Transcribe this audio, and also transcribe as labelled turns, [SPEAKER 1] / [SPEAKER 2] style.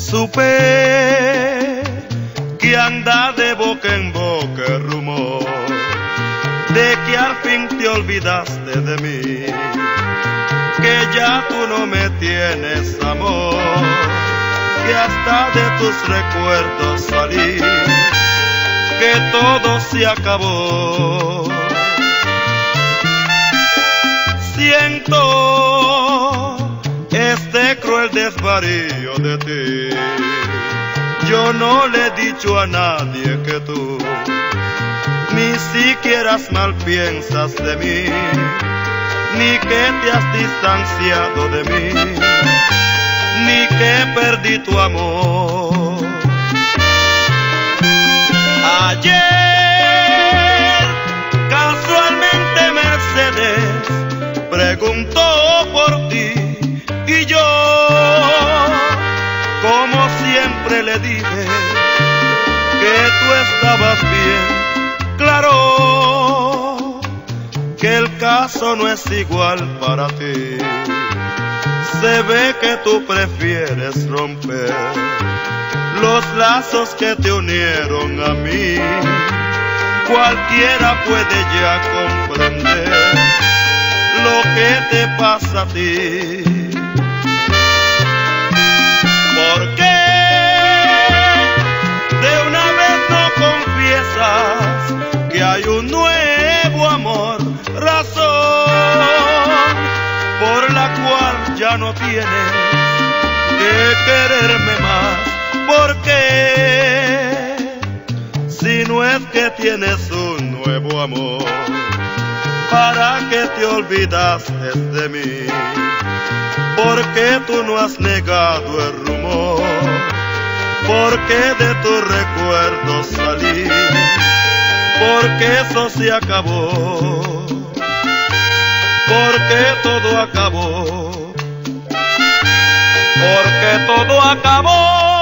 [SPEAKER 1] Supe que anda de boca en boca el rumor de que al fin te olvidaste de mí, que ya tú no me tienes amor, que hasta de tus recuerdos salí, que todo se acabó. Siento este cruel desvarío de ti, yo no le he dicho a nadie que tú ni siquiera mal piensas de mí, ni que te has distanciado de mí, ni que perdí tu amor. Ayer casualmente Mercedes preguntó por ti y yo, como siempre, le dije que tú estabas bien. Claro que el caso no es igual para ti, se ve que tú prefieres romper los lazos que te unieron a mí. Cualquiera puede ya comprender lo que te pasa a ti. ¿Por qué de una vez no confiesas que hay un nuevo amor, razón por la cual ya no tienes que quererme más? ¿Por qué? Si no es que tienes un nuevo amor, ¿para qué te olvidaste de mí? ¿Por qué tú no has negado el rumor? ¿Por qué de tus recuerdos salí? Porque eso se acabó, porque todo acabó, porque todo acabó.